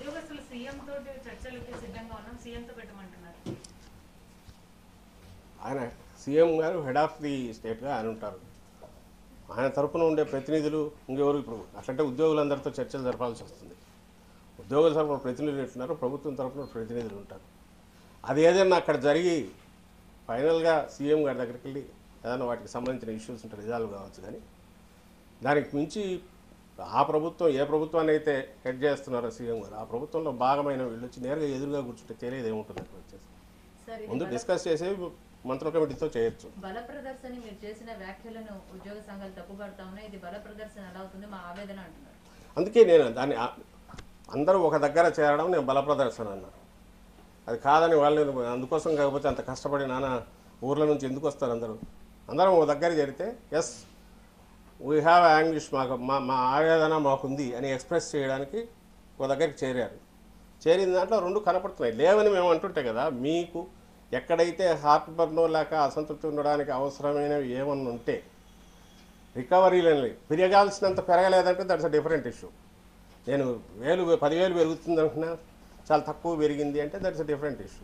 ఆయన సీఎం గారు హెడ్ ఆఫ్ ది స్టేట్గా ఆయన ఉంటారు. ఆయన తరఫున ఉండే ప్రతినిధులు ఇంకెవరు ఇప్పుడు అట్లంటే ఉద్యోగులందరితో చర్చలు జరపాల్సి వస్తుంది. ఉద్యోగుల తరఫున ప్రతినిధులు ఎట్లున్నారు, ప్రభుత్వం తరఫున ప్రతినిధులు ఉంటారు. అది ఏదైనా అక్కడ జరిగి ఫైనల్గా సీఎం గారి దగ్గరికి వెళ్ళి ఏదైనా వాటికి సంబంధించిన ఇష్యూస్ ఉంటే రిజాల్వ్ కావచ్చు. కానీ దానికి మించి ఆ ప్రభుత్వం ఏ ప్రభుత్వాన్ని అయితే హెడ్ చేస్తున్నారో సీఎం గారు ఆ ప్రభుత్వంలో భాగమైన వీళ్ళు వచ్చి నేరుగా ఎదురుగా కూర్చుంటే తెలియదు ఏముంటుంది. అక్కడ వచ్చేసి ముందు డిస్కస్ చేసే మంత్రుల కమిటీతో చేయొచ్చు. బల ప్రదర్శన మీరు చేసిన వ్యాఖ్యలను ఉద్యోగ సంఘాలు తప్పుపడతా ఉన్నాయి. ఇది బల ప్రదర్శన ఎలా అవుతుంది మా ఆవేదన అంటున్నారు. అందుకే నేను దాన్ని అందరూ ఒక దగ్గర చేరడం నేను బల ప్రదర్శన అన్నా. అది కాదని వాళ్ళు అందుకోసం కాకపోతే అంత కష్టపడి నాన్న ఊర్ల నుంచి ఎందుకు వస్తారు అందరూ అందరం ఒక దగ్గర చేరితే ఎస్ వీ హ్యావ్ యాంగ్విష్ మాకు మా మా ఆవేదన మాకుంది అని ఎక్స్ప్రెస్ చేయడానికి ఒక దగ్గరికి చేరారు. చేరిన దాంట్లో రెండు కనపడుతున్నాయి. లేవని మేము అంటుంటే కదా మీకు ఎక్కడైతే హార్ట్ బర్నో లేక అసంతృప్తి ఉండడానికి అవసరమైనవి ఏమన్నా ఉంటే రికవరీలని పెరగాల్సినంత పెరగలేదంటే దట్స్ అ డిఫరెంట్ ఇష్యూ. నేను వేలు పదివేలు పెరుగుతుంది అనుకున్నా చాలా తక్కువ పెరిగింది అంటే దట్స్ అ డిఫరెంట్ ఇష్యూ.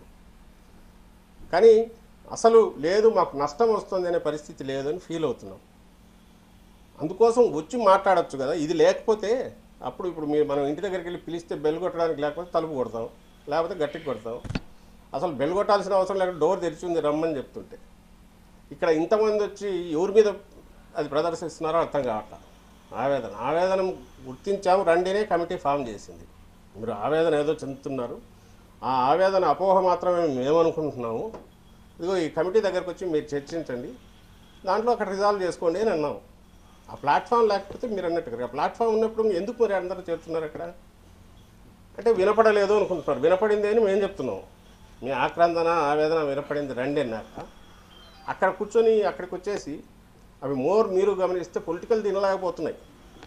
కానీ అసలు లేదు మాకు నష్టం వస్తుంది అనే పరిస్థితి లేదని ఫీల్ అవుతున్నాం. అందుకోసం వచ్చి మాట్లాడచ్చు కదా. ఇది లేకపోతే అప్పుడు ఇప్పుడు మీరు మనం ఇంటి దగ్గరికి వెళ్ళి పిలిస్తే బెల్ కొట్టడానికి లేకపోతే తలుపు కొడతాం, లేకపోతే గట్టికి కొడతాం. అసలు బెల్ కొట్టాల్సిన అవసరం లేకుండా డోర్ తెరిచి ఉంది రమ్మని చెప్తుంటే ఇక్కడ ఇంతమంది వచ్చి ఎవరి మీద అది ప్రదర్శిస్తున్నారో అర్థం కావట్లేదు. ఆవేదన ఆవేదన గుర్తించాము రండినే కమిటీ ఫామ్ చేసింది. మీరు ఆవేదన ఏదో చెందుతున్నారు. ఆ ఆవేదన అపోహ మాత్రమే మేమనుకుంటున్నాము. ఇదిగో ఈ కమిటీ దగ్గరకు వచ్చి మీరు చర్చించండి, దాంట్లో అక్కడ రిజాల్వ్ చేసుకోండి అని అన్నాము. ఆ ప్లాట్ఫామ్ లేకపోతే మీరు అన్నట్టుగా ప్లాట్ఫామ్ ఉన్నప్పుడు ఎందుకు మరి అందరూ చేస్తున్నారు అక్కడ అంటే వినపడలేదు అనుకుంటున్నారు. వినపడింది అని మేము చెప్తున్నాం. మీ ఆక్రందన ఆవేదన వినపడింది రండి అన్నాక అక్కడ కూర్చొని అక్కడికి వచ్చేసి అవి మోర్ మీరు గమనిస్తే పొలిటికల్ తినలేకపోతున్నాయి.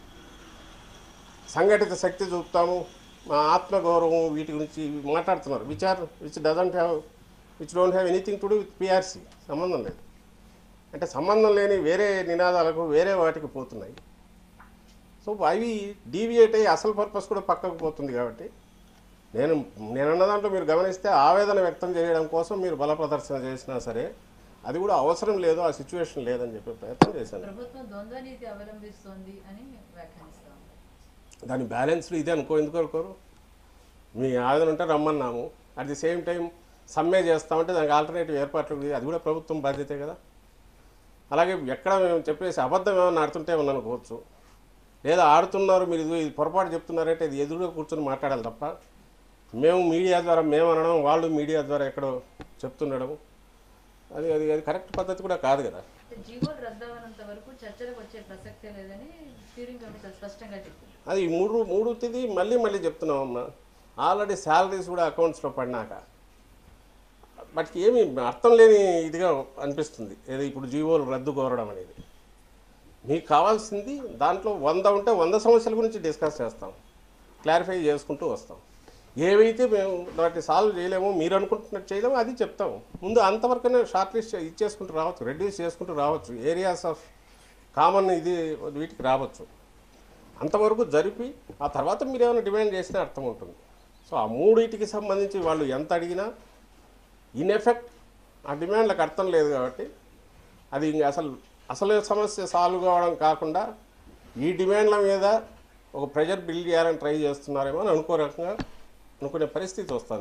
సంఘటిత శక్తి చూపుతాము, మా ఆత్మగౌరవం వీటి గురించి మాట్లాడుతున్నారు. Which are which doesn't have which don't have anything to do with PRC. సంబంధం లేదు. అంటే సంబంధం లేని వేరే నినాదాలకు వేరే వాటికి పోతున్నాయి. సో అవి డీవియేట్ అయ్యి అసలు పర్పస్ కూడా పక్కకు పోతుంది. కాబట్టి నేను నేనున్న దాంట్లో మీరు గమనిస్తే ఆవేదన వ్యక్తం చేయడం కోసం మీరు బల ప్రదర్శన చేసినా సరే అది కూడా అవసరం లేదు, ఆ సిచ్యువేషన్ లేదని చెప్పే ప్రయత్నం చేశాను. ప్రభుత్వం ద్వంద్వ నీతి అవలంబిస్తుంది అని వ్యాఖ్యానిస్తాం. దాని బ్యాలెన్స్లు ఇదే అనుకో ఎందుకు అనుకోరు. మీ ఆవేదన ఉంటే రమ్మన్నాము, అట్ ది సేమ్ టైం సమ్మె చేస్తామంటే దానికి ఆల్టర్నేటివ్ ఏర్పాట్లు అది కూడా ప్రభుత్వం బాధ్యతే కదా. అలాగే ఎక్కడ మేము చెప్పేసి అబద్ధం ఏమైనా ఆడుతుంటే ఏమన్నా అనుకోవచ్చు, లేదా ఆడుతున్నారు మీరు ఇది ఇది పొరపాటు చెప్తున్నారంటే ఇది ఎదురుగా కూర్చొని మాట్లాడాలి తప్ప మేము మీడియా ద్వారా మేము అనడం వాళ్ళు మీడియా ద్వారా ఎక్కడో చెప్తుండడం అది అది అది కరెక్ట్ పద్ధతి కూడా కాదు కదా. జీవోలు రద్దవనంత వరకు చర్చలకు వచ్చే ప్రసక్తే లేదని స్టీరింగ్ కమిటీ స్పష్టంగా చెప్పింది. అది మూడు మూడుది మళ్ళీ మళ్ళీ చెప్తున్నాం అమ్మా. ఆల్రెడీ శాలరీస్ కూడా అకౌంట్స్లో పడినాక వాటికి ఏమి అర్థం లేని ఇదిగా అనిపిస్తుంది. ఏదో ఇప్పుడు జీవోలు రద్దు కోరడం అనేది. మీకు కావాల్సింది దాంట్లో వంద ఉంటే వంద సమస్యల గురించి డిస్కస్ చేస్తాం, క్లారిఫై చేసుకుంటూ వస్తాం. ఏవైతే మేము వాటిని సాల్వ్ చేయలేమో, మీరు అనుకుంటున్నట్టు చేయలేమో అది చెప్తాం. ముందు అంతవరకునే షార్ట్ లిస్ట్ ఇచ్చేసుకుంటూ రావచ్చు, రెడ్యూస్ చేసుకుంటూ రావచ్చు, ఏరియాస్ ఆఫ్ కామన్ ఇది వీటికి రావచ్చు. అంతవరకు జరిపి ఆ తర్వాత మీరు ఏమైనా డిమాండ్ చేసినా అర్థం ఉంటుంది. సో ఆ మూడింటికి సంబంధించి వాళ్ళు ఎంత అడిగినా ఇన్ ఎఫెక్ట్ ఆ డిమాండ్లకు అర్థం లేదు కాబట్టి అది ఇంక అసలు అసలు సమస్య సాల్వ్ కావడం కాకుండా ఈ డిమాండ్ల మీద ఒక ప్రెజర్ బిల్డ్ చేయాలని ట్రై చేస్తున్నారేమో అని అనుకో రకంగా అనుకునే పరిస్థితి వస్తుంది.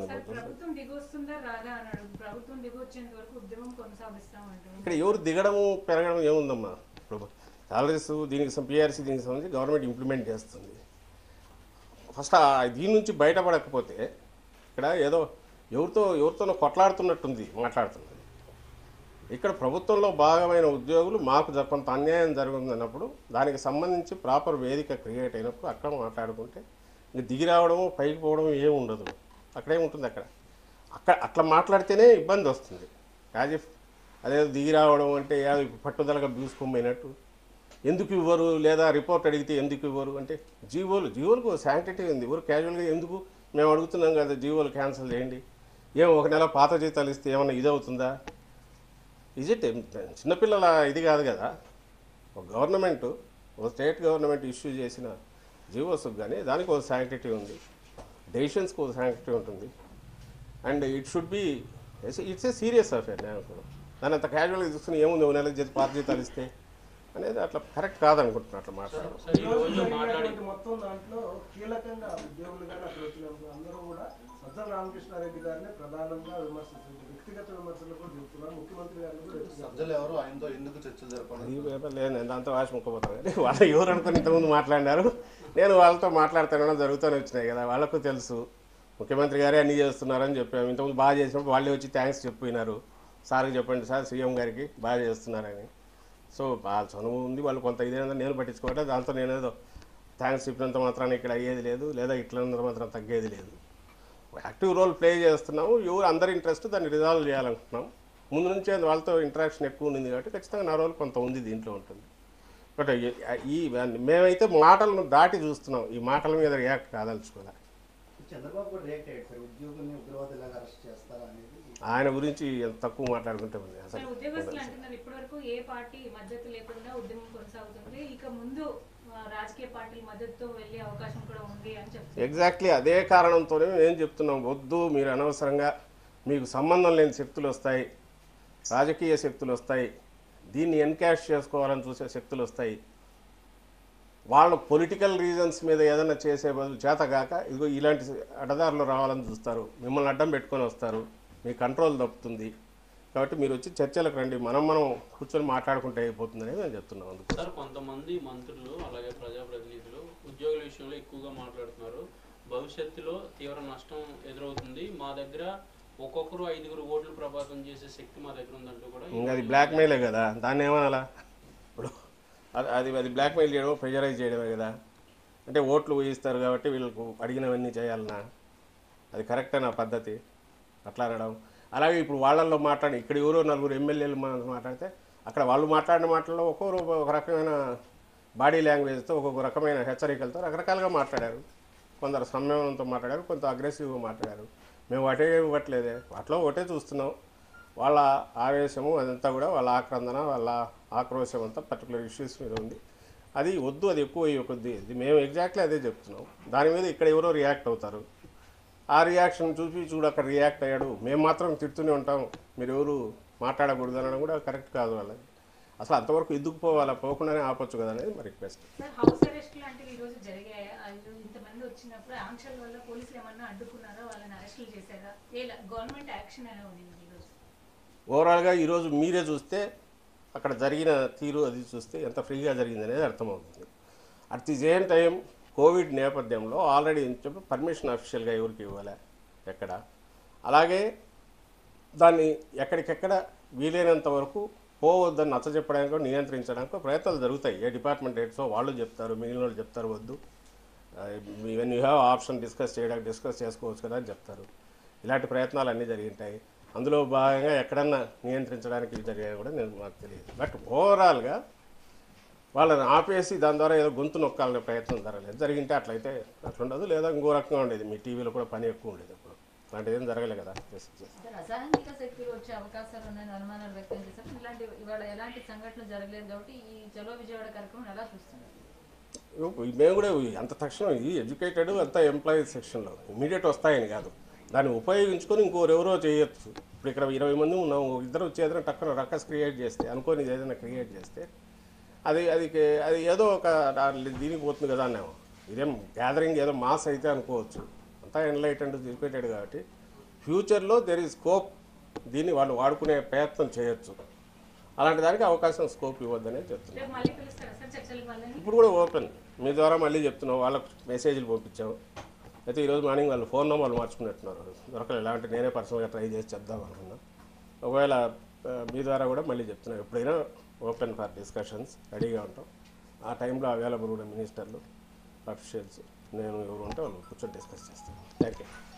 ఇక్కడ ఎవరు దిగడము పెరగడం ఏముందమ్మా? ఇప్పుడు సాలరీస్ దీనికి పిఆర్సీ దీనికి సంబంధించి గవర్నమెంట్ ఇంప్లిమెంట్ చేస్తుంది. ఫస్ట్ దీని నుంచి బయటపడకపోతే ఇక్కడ ఏదో ఎవరితో ఎవరితోనో కొట్లాడుతున్నట్టుంది మాట్లాడుతుంది. ఇక్కడ ప్రభుత్వంలో భాగమైన ఉద్యోగులు మాకు కొంత అన్యాయం జరుగుతుందన్నప్పుడు దానికి సంబంధించి ప్రాపర్ వేదిక క్రియేట్ అయినప్పుడు అక్కడ మాట్లాడుకుంటే ఇంక దిగి రావడము పైకి పోవడం ఏమి ఉండదు. అక్కడేముంటుంది అక్కడ అక్కడ అట్లా మాట్లాడితేనే ఇబ్బంది వస్తుంది. యాజ్ ఇఫ్ అదే దిగి రావడం అంటే పట్టుదలగా దూసుకుపోయినట్టు ఎందుకు ఇవ్వరు, లేదా రిపోర్ట్ అడిగితే ఎందుకు ఇవ్వరు అంటే జీవోలు జీవోలకు శాంక్టిటీ ఉంది. ఎవరు క్యాజువల్గా ఎందుకు మేము అడుగుతున్నాం కదా జీవోలు క్యాన్సిల్ చేయండి, ఏం ఒక నెల పాత జీతాలు ఇస్తే ఏమన్నా ఇది అవుతుందా? ఇజ్ ఇట్ చిన్నపిల్లల ఇది కాదు కదా. ఒక గవర్నమెంట్ ఒక స్టేట్ గవర్నమెంట్ ఇష్యూ చేసిన జీవోస్కి కానీ దానికి ఒక శాంక్టిటీ ఉంది, డెసిషన్స్కి ఒక శాంక్టిటీ ఉంటుంది. And it should be it's a serious affair. నేను దాన్ని అంత క్యాజువల్గా తీసుకుని ఏముంది ఒక నెల జీతం పాత జీతాలు ఇస్తే అనేది అట్లా కరెక్ట్ కాదనుకుంటున్నా అట్లా మాట్లాడడం. మొత్తం దాంట్లో కీలకంగా ఉద్యోగులు కానీ అక్కడ వచ్చినప్పుడు అందరూ కూడా సజ్జల రామకృష్ణారెడ్డి గారిని ప్రధానంగా విమర్శించారు, వ్యక్తిగత విమర్శలు కూడా చెప్తున్నారు. ముఖ్యమంత్రి గారిని కూడా సజ్జలు ఎవరు ఆయనతో ఎందుకు చర్చలు జరపాలి లేదు, నేను దాంతో వాసి ముక్కపోతాను కానీ వాళ్ళు ఎవరు అనుకుని ఇంతకుముందు మాట్లాడినారు. నేను వాళ్ళతో మాట్లాడుతానో జరుగుతూనే వచ్చినాయి కదా, వాళ్ళకు తెలుసు ముఖ్యమంత్రి గారే అన్నీ చేస్తున్నారని చెప్పాము. ఇంతకుముందు బాగా చేసినప్పుడు వాళ్ళే వచ్చి థ్యాంక్స్ చెప్పినారు, సార్కి చెప్పండి సార్ సీఎం గారికి బాగా చేస్తున్నారని. సో వాళ్ళ చనువు ఉంది, వాళ్ళు కొంత ఇదేదో నేను పట్టించుకోవట్లే, దాంతో నేనేదో థ్యాంక్స్ చెప్పినంత మాత్రాన్ని ఇక్కడ అయ్యేది లేదు, లేదా ఇట్లా మాత్రం తగ్గేది లేదు. యాక్టివ్ రోల్ ప్లే చేస్తున్నాము, ఎవరు అందరి ఇంట్రెస్ట్ దాన్ని రిజాల్వ్ చేయాలనుకుంటున్నాం. ముందు నుంచే వాళ్ళతో ఇంటరాక్షన్ ఎక్కువ ఉంది కాబట్టి ఖచ్చితంగా నా రోల్ కొంత ఉంది దీంట్లో ఉంటుంది. బట్ ఈ మేమైతే మాటలను దాటి చూస్తున్నాం, ఈ మాటల మీద రియాక్ట్ కాదలుచుకోలే. చంద్రబాబు కూడా రియాక్ట్ అయ్యాడు సార్, ఉద్యోగుల్ని ఉగ్రవాదులుగా అరెస్ట్ చేస్తారా అనేది. ఆయన గురించి తక్కువ మాట్లాడుకుంటే ఉంది అసలు. ఉద్యోగస్తులు అంటున్నారు ఇప్పటివరకు ఏ పార్టీ మద్దతు లేకుండా ఉద్యమం కొనసాగుతుంది, ఇక ముందు రాజకీయ పార్టీల మద్దతుతో వెళ్ళే అవకాశం కూడా ఉంది అని చెప్తున్నారు. ఎగ్జాక్ట్లీ అదే కారణంతోనే ఏం చెప్తున్నాం, వద్దు మీరు అనవసరంగా మీకు సంబంధం లేని శక్తులు వస్తాయి, రాజకీయ శక్తులు వస్తాయి, దీన్ని ఎన్కాష్ చేసుకోవాలని చూసే శక్తులు వస్తాయి. వాళ్ళు పొలిటికల్ రీజన్స్ మీద ఏదైనా చేసే బదులు చేతగాక ఇదిగో ఇలాంటి అడ్డదారులు రావాలని చూస్తారు, మిమ్మల్ని అడ్డం పెట్టుకొని వస్తారు, మీ కంట్రోల్ తప్పుతుంది. కాబట్టి మీరు వచ్చి చర్చలకు రండి, మనం మనం కూర్చొని మాట్లాడుకుంటే అయిపోతుందని మేము చెప్తున్నాం. అందుకు సార్ కొంతమంది మంత్రులు అలాగే ప్రజాప్రతినిధులు ఉద్యోగుల విషయంలో ఎక్కువగా మాట్లాడుతున్నారు, భవిష్యత్తులో తీవ్ర నష్టం ఎదురవుతుంది, మా దగ్గర ఒక్కొక్కరు ఐదుగురు ఓట్లు ప్రభావితం చేసే శక్తి మా దగ్గర ఉందంటూ కూడా. ఇంకా అది బ్లాక్మెయిలే కదా, దాన్ని ఏమనాలా? ఇప్పుడు అది అది బ్లాక్మెయిల్ చేయడం ప్రెజరైజ్ చేయడమే కదా. అంటే ఓట్లు వేయిస్తారు కాబట్టి వీళ్ళకు అడిగినవన్నీ చేయాలన్నా, అది కరెక్టేనా పద్ధతి అట్లా అనడం? అలాగే ఇప్పుడు వాళ్ళల్లో మాట్లాడి ఇక్కడ ఎవరో నలుగురు ఎమ్మెల్యేలు మాట్లాడితే అక్కడ వాళ్ళు మాట్లాడిన మాటల్లో ఒక్కొక్కరు ఒక రకమైన బాడీ లాంగ్వేజ్తో ఒక్కొక్క రకమైన హెచ్చరికలతో రకరకాలుగా మాట్లాడారు. కొందరు సంయమనంతో మాట్లాడారు, కొంత అగ్రెసివ్గా మాట్లాడారు. మేము ఒకటే ఇవ్వట్లేదే, వాటిలో ఒకటే చూస్తున్నాం. వాళ్ళ ఆవేశము అదంతా కూడా వాళ్ళ ఆక్రందన వాళ్ళ ఆక్రోశం అంతా పర్టికులర్ ఇష్యూస్ మీద ఉంది. అది వద్దు, అది ఎక్కువ కొద్ది ఇది మేము ఎగ్జాక్ట్లీ అదే చెప్తున్నాం. దాని మీద ఇక్కడ ఎవరో రియాక్ట్ అవుతారు, ఆ రియాక్షన్ చూసి చూడు అక్కడ రియాక్ట్ అయ్యాడు, మేము మాత్రం తిడుతూనే ఉంటాం, మీరు ఎవరు మాట్లాడకూడదు అనడం కూడా కరెక్ట్ కాదు. వాళ్ళది అసలు అంతవరకు ఎందుకు పోవాలా, పోకుండానే ఆపొచ్చు కదా అనేది మరి రిక్వెస్ట్. హౌస్ అరెస్ట్ లాంటివి ఈ రోజు జరిగాయా? ఇంతమంది వచ్చినప్పుడు ఆంక్షల వల్ల పోలీసులు ఏమన్నా అడ్డుకున్నారా, వాళ్ళని అరెస్టులు చేశారా, గవర్నమెంట్ యాక్షన్ ఎలా ఉంది ఈరోజు? ఓవరాల్గా ఈరోజు మీరే చూస్తే అక్కడ జరిగిన తీరు అది చూస్తే ఎంత ఫ్రీగా జరిగింది అనేది అర్థమవుతుంది. At the same time covid నేపథ్యంలో ఆల్రెడీ చెప్పి పర్మిషన్ అఫీషియల్గా ఎవరికి ఇవ్వాలి ఎక్కడ, అలాగే దాన్ని ఎక్కడికెక్కడ వీలైనంత వరకు పోవద్దని నచ్చజెప్పడానికి నియంత్రించడానికి ప్రయత్నాలు జరుగుతాయి. ఏ డిపార్ట్మెంట్ హెడ్సో వాళ్ళు చెప్తారు, మిగిలిన వాళ్ళు చెప్తారు వద్దు, even you have option discuss చేయడానికి డిస్కస్ చేసుకోవచ్చు కదా అని చెప్తారు. ఇలాంటి ప్రయత్నాలు అన్నీ జరిగింటాయి. అందులో భాగంగా ఎక్కడన్నా నియంత్రించడానికి జరిగాయి కూడా నేను మాకు తెలియదు. బట్ ఓవరాల్గా వాళ్ళని ఆపేసి దాని ద్వారా ఏదో గొంతు నొక్కాలనే ప్రయత్నం జరగలేదు. జరిగింటే అట్లయితే అట్లుండదు, లేదా ఇంకో రకంగా ఉండేది. మీ టీవీలో కూడా పని ఎక్కువ ఉండేది అప్పుడు. అలాంటిది ఏం జరగలేదు కదా. అసాంఘిక శక్తులు వచ్చే అవకాశాలు ఉన్నాయని అనుమానాలు వ్యక్తం చేశారు. ఇలాంటి ఇవాళ ఎలాంటి సంఘటనలు జరగలేదు కాబట్టి ఈ చలో విజయవాడ కార్యక్రమం ఎలా చూస్తున్నారు? మేము కూడా అంత తక్షణం ఈ ఎడ్యుకేటెడ్ అంతా ఎంప్లాయీస్ సెక్షన్లో ఇమీడియట్ వస్తాయని కాదు, దాన్ని ఉపయోగించుకొని ఇంకోరెవరో చేయొచ్చు. ఇప్పుడు ఇక్కడ ఇరవై మంది ఉన్నాం, ఇద్దరు వచ్చి ఏదైనా టక్కున రకస్ క్రియేట్ చేస్తే అనుకోని ఏదైనా క్రియేట్ చేస్తే అది అది అది ఏదో ఒక దీనికి పోతుంది కదా అన్నాము. ఇదేం గ్యాదరింగ్ ఏదో మాస్ అయితే అనుకోవచ్చు. అంతా ఎన్లైటెండ్ ఎడ్యుకేటెడ్ కాబట్టి ఫ్యూచర్లో దెర్ ఈజ్ స్కోప్, దీన్ని వాళ్ళు వాడుకునే ప్రయత్నం చేయొచ్చు. అలాంటి దానికి అవకాశం స్కోప్ ఇవ్వద్దనే చెప్తున్నాం. ఇప్పుడు కూడా ఓపెన్ మీ ద్వారా మళ్ళీ చెప్తున్నాం. వాళ్ళకు మెసేజ్లు పంపించాము. అయితే ఈరోజు మార్నింగ్ వాళ్ళు ఫోన్ నెంబర్లు మార్చుకున్నట్టున్నారు. దొరకలేదు. ఇలాంటి నేనే పర్సనల్గా ట్రై చేసి చెప్దాం అనుకున్నా. ఒకవేళ మీ ద్వారా కూడా మళ్ళీ చెప్తున్నాం. ఎప్పుడైనా ఓపెన్ ఫర్ డిస్కషన్స్ రెడీగా ఉంటాం. ఆ టైంలో అవైలబుల్ కూడా మినిస్టర్లు, అఫీషియల్స్, నేను ఎవరు ఉంటే వాళ్ళు కూర్చొని డిస్కస్ చేస్తాను. Thank you.